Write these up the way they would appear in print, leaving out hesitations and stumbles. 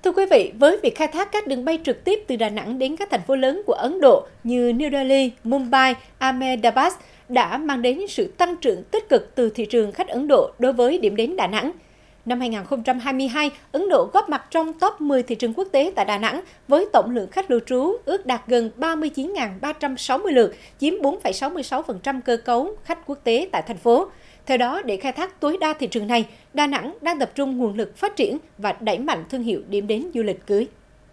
Thưa quý vị, với việc khai thác các đường bay trực tiếp từ Đà Nẵng đến các thành phố lớn của Ấn Độ như New Delhi, Mumbai, Ahmedabad đã mang đến sự tăng trưởng tích cực từ thị trường khách Ấn Độ đối với điểm đến Đà Nẵng. Năm 2022, Ấn Độ góp mặt trong top 10 thị trường quốc tế tại Đà Nẵng với tổng lượng khách lưu trú ước đạt gần 39.360 lượt, chiếm 4,66% cơ cấu khách quốc tế tại thành phố. Theo đó, để khai thác tối đa thị trường này, Đà Nẵng đang tập trung nguồn lực phát triển và đẩy mạnh thương hiệu điểm đến du lịch cưới.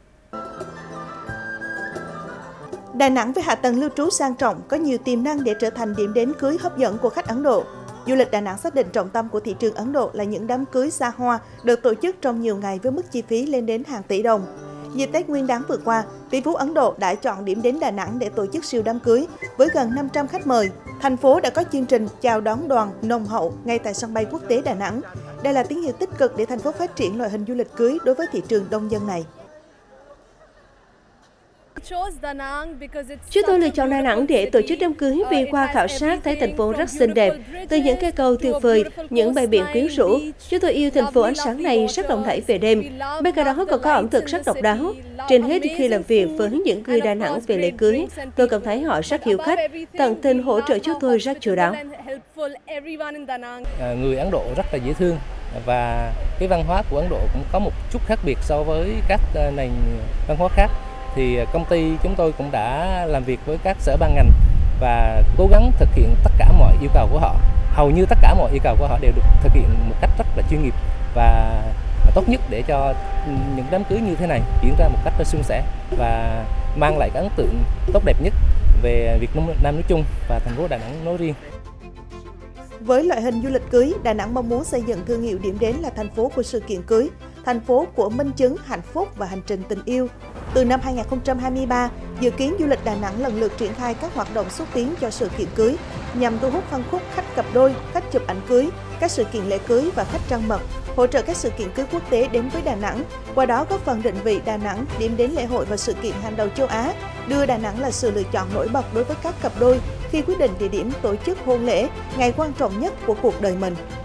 Đà Nẵng với hạ tầng lưu trú sang trọng có nhiều tiềm năng để trở thành điểm đến cưới hấp dẫn của khách Ấn Độ. Du lịch Đà Nẵng xác định trọng tâm của thị trường Ấn Độ là những đám cưới xa hoa được tổ chức trong nhiều ngày với mức chi phí lên đến hàng tỷ đồng. Dịp Tết Nguyên đán vừa qua, tỷ phú Ấn Độ đã chọn điểm đến Đà Nẵng để tổ chức siêu đám cưới với gần 500 khách mời. Thành phố đã có chương trình chào đón đoàn nồng hậu ngay tại sân bay quốc tế Đà Nẵng. Đây là tín hiệu tích cực để thành phố phát triển loại hình du lịch cưới đối với thị trường đông dân này. Chúng tôi lựa chọn Đà Nẵng để tổ chức đám cưới vì qua khảo sát thấy thành phố rất xinh đẹp, từ những cây cầu tuyệt vời, những bãi biển quyến rũ. Chúng tôi yêu thành phố ánh sáng này rất lộng lẫy về đêm. Bên cạnh đó còn có ẩm thực rất độc đáo. Trên hết khi làm việc với những người Đà Nẵng về lễ cưới, tôi cảm thấy họ rất hiếu khách, tận tình hỗ trợ chúng tôi rất chu đáo. Người Ấn Độ rất là dễ thương và cái văn hóa của Ấn Độ cũng có một chút khác biệt so với các nền văn hóa khác. Thì công ty chúng tôi cũng đã làm việc với các sở ban ngành và cố gắng thực hiện tất cả mọi yêu cầu của họ. Hầu như tất cả mọi yêu cầu của họ đều được thực hiện một cách rất là chuyên nghiệp và tốt nhất để cho những đám cưới như thế này diễn ra một cách suôn sẻ và mang lại cái ấn tượng tốt đẹp nhất về Việt Nam nói chung và thành phố Đà Nẵng nói riêng. Với loại hình du lịch cưới, Đà Nẵng mong muốn xây dựng thương hiệu điểm đến là thành phố của sự kiện cưới, thành phố của minh chứng, hạnh phúc và hành trình tình yêu. Từ năm 2023, dự kiến du lịch Đà Nẵng lần lượt triển khai các hoạt động xúc tiến cho sự kiện cưới nhằm thu hút phân khúc khách cặp đôi, khách chụp ảnh cưới, các sự kiện lễ cưới và khách trăng mật, hỗ trợ các sự kiện cưới quốc tế đến với Đà Nẵng, qua đó góp phần định vị Đà Nẵng điểm đến lễ hội và sự kiện hàng đầu châu Á, đưa Đà Nẵng là sự lựa chọn nổi bật đối với các cặp đôi khi quyết định địa điểm tổ chức hôn lễ, ngày quan trọng nhất của cuộc đời mình.